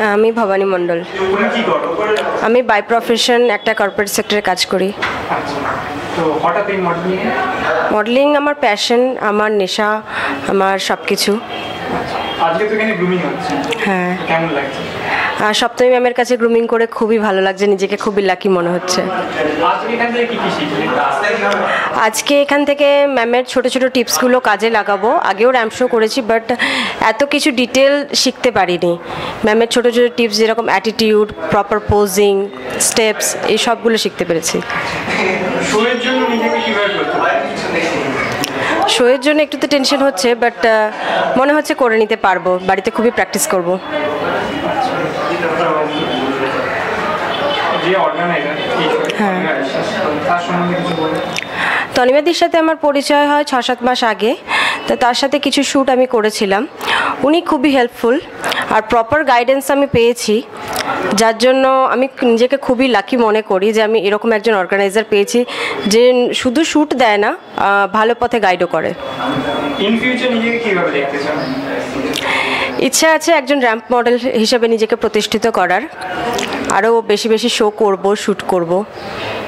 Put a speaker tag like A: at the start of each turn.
A: আমি ভবানী মণ্ডল। আমি by profession একটা কর্পোরেট সেক্টরে কাজ করি। মডেলিং আমার প্যাশন, আমার নেশা, আমার সব কিছু। হ্যাঁ, সপ্তমী ম্যামের কাছে গ্রুমিং করে খুবই ভালো লাগছে, নিজেকে খুবই লাকি মনে হচ্ছে। আজকে এখান থেকে ম্যামের ছোট ছোট টিপসগুলো কাজে লাগাবো। আগেও র্যাম্প শো করেছি, বাট এত কিছু ডিটেল শিখতে পারিনি। ম্যামের ছোট ছোট টিপস যেরকম অ্যাটিটিউড, প্রপার পোজিং, স্টেপস, এই সবগুলো শিখতে পেরেছি। শোয়ের জন্য একটু তো টেনশন হচ্ছে, বাট মনে হচ্ছে করে নিতে পারবো। বাড়িতে খুবই প্র্যাকটিস করব। হ্যাঁ, তনিমাদির সাথে আমার পরিচয় হয় 6-7 মাস আগে। তো তার সাথে কিছু শ্যুট আমি করেছিলাম। উনি খুবই হেল্পফুল আর প্রপার গাইডেন্স আমি পেয়েছি, যার জন্য আমি নিজেকে খুবই লাকি মনে করি যে আমি এরকম একজন অর্গানাইজার পেয়েছি যে শুধু শ্যুট দেয় না, ভালো পথে গাইডও করে। ইচ্ছা আছে একজন র্যাম্প মডেল হিসেবে নিজেকে প্রতিষ্ঠিত করার, আরও বেশি বেশি শো করব, শ্যুট করব।